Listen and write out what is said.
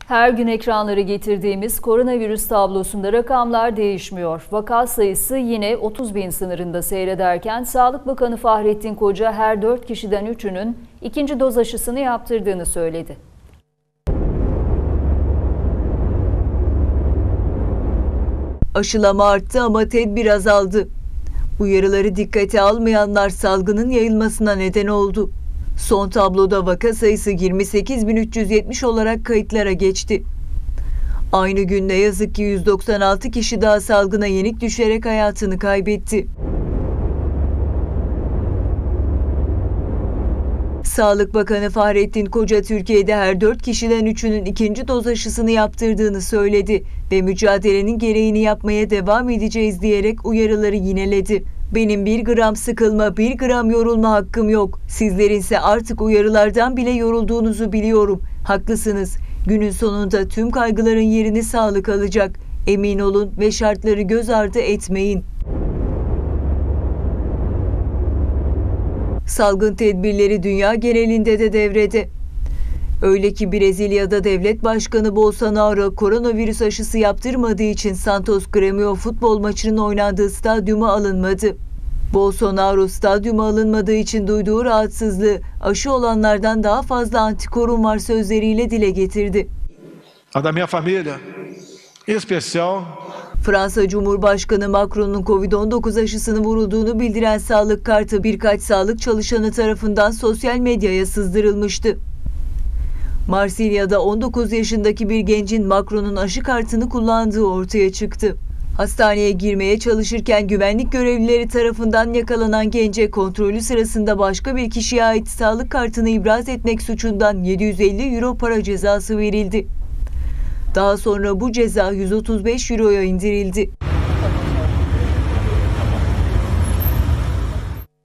Her gün ekranlara getirdiğimiz koronavirüs tablosunda rakamlar değişmiyor. Vaka sayısı yine 30 bin sınırında seyrederken Sağlık Bakanı Fahrettin Koca her 4 kişiden 3'ünün ikinci doz aşısını yaptırdığını söyledi. Aşılama arttı ama tedbir azaldı. Uyarıları dikkate almayanlar salgının yayılmasına neden oldu. Son tabloda vaka sayısı 28.370 olarak kayıtlara geçti. Aynı gün ne yazık ki 196 kişi daha salgına yenik düşerek hayatını kaybetti. Sağlık Bakanı Fahrettin Koca Türkiye'de her 4 kişiden 3'ünün ikinci doz aşısını yaptırdığını söyledi ve mücadelenin gereğini yapmaya devam edeceğiz diyerek uyarıları yineledi. Benim 1 gram sıkılma, 1 gram yorulma hakkım yok. Sizlerinse artık uyarılardan bile yorulduğunuzu biliyorum. Haklısınız. Günün sonunda tüm kaygıların yerini sağlık alacak. Emin olun ve şartları göz ardı etmeyin. Salgın tedbirleri dünya genelinde de devrede. Öyle ki Brezilya'da devlet başkanı Bolsonaro koronavirüs aşısı yaptırmadığı için Santos Grêmio futbol maçının oynandığı stadyuma alınmadı. Bolsonaro stadyuma alınmadığı için duyduğu rahatsızlığı aşı olanlardan daha fazla antikorum var sözleriyle dile getirdi. A da minha família, em especial. Fransa Cumhurbaşkanı Macron'un Covid-19 aşısını vurulduğunu bildiren sağlık kartı birkaç sağlık çalışanı tarafından sosyal medyaya sızdırılmıştı. Marsilya'da 19 yaşındaki bir gencin Macron'un aşı kartını kullandığı ortaya çıktı. Hastaneye girmeye çalışırken güvenlik görevlileri tarafından yakalanan gence kontrolü sırasında başka bir kişiye ait sağlık kartını ibraz etmek suçundan 750 euro para cezası verildi. Daha sonra bu ceza 135 euroya indirildi.